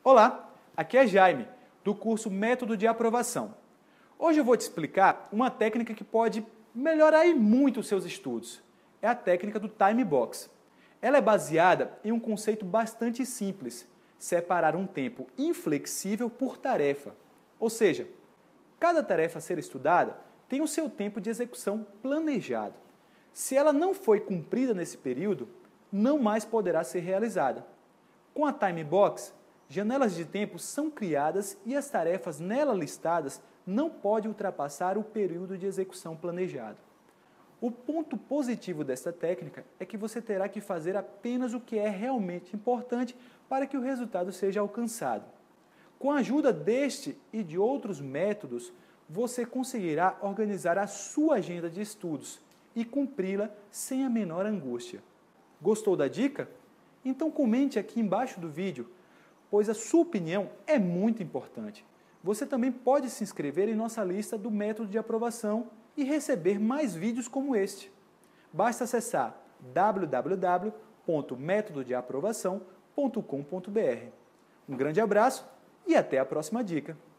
Olá, aqui é Jaime, do curso Método de Aprovação. Hoje eu vou te explicar uma técnica que pode melhorar muito os seus estudos. É a técnica do Time Box. Ela é baseada em um conceito bastante simples: separar um tempo inflexível por tarefa. Ou seja, cada tarefa a ser estudada tem o seu tempo de execução planejado. Se ela não foi cumprida nesse período, não mais poderá ser realizada. Com a Time Box, janelas de tempo são criadas e as tarefas nela listadas não podem ultrapassar o período de execução planejado. O ponto positivo desta técnica é que você terá que fazer apenas o que é realmente importante para que o resultado seja alcançado. Com a ajuda deste e de outros métodos, você conseguirá organizar a sua agenda de estudos e cumpri-la sem a menor angústia. Gostou da dica? Então comente aqui embaixo do vídeo, pois a sua opinião é muito importante. Você também pode se inscrever em nossa lista do método de aprovação e receber mais vídeos como este. Basta acessar www.metododeaprovação.com.br. Um grande abraço e até a próxima dica!